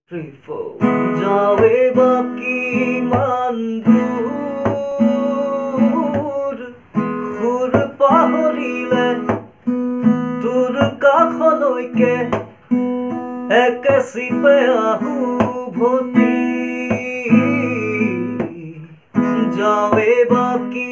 যাবে বাকি মান্দুর সুৰ পাহৰিলে তোৰ কাষলৈকে একে চিপে আহো ভতি যাবে বাকি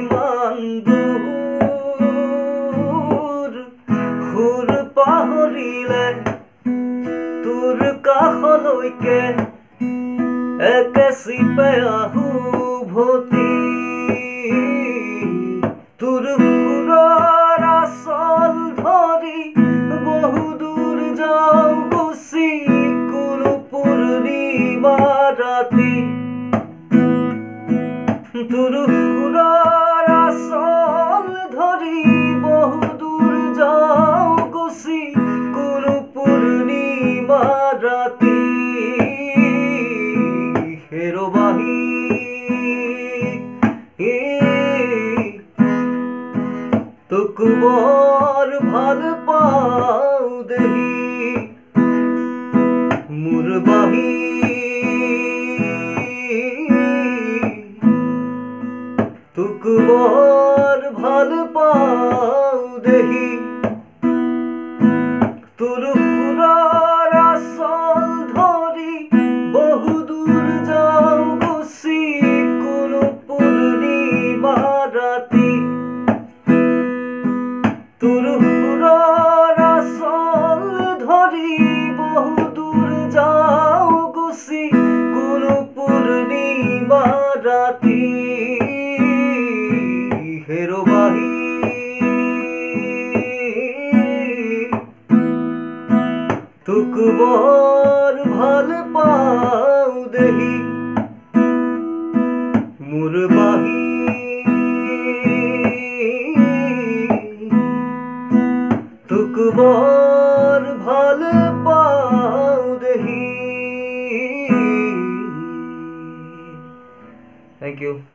মান্দুৰ সুৰ পাহৰিলে তোৰ কাষলৈকে একে চিপে আহো ভতি তোৰ সুৰৰ আচল ধৰি বহু দূৰ যাওঁ গুচি কোনো পূৰ্ণিমা ৰাতি তোৰ সুৰৰ আচল ধৰি বহু দূৰ যাওঁ গুচি কোনো পূৰ্ণিমা ৰাতি হেৰবাহি তোক বৰ ভাল পাওঁ দেহি মোৰ বাহি তোক বৰ ভাল পাওঁ দেহি তোৰ সুৰৰ আচল ধৰি বহু দূৰ যাওঁ গুচি কোনো পূৰ্ণিমা ৰাতি তোৰ সুৰৰ আচল ধৰি বহু দূৰ যাওঁ গুচি কোনো পূৰ্ণিমা ৰাতি হেৰবাহি তোক বৰ ভাল পাওঁ দেহি মোৰ বাহি তোক বৰ ভাল পাওঁ দেহি। Thank you.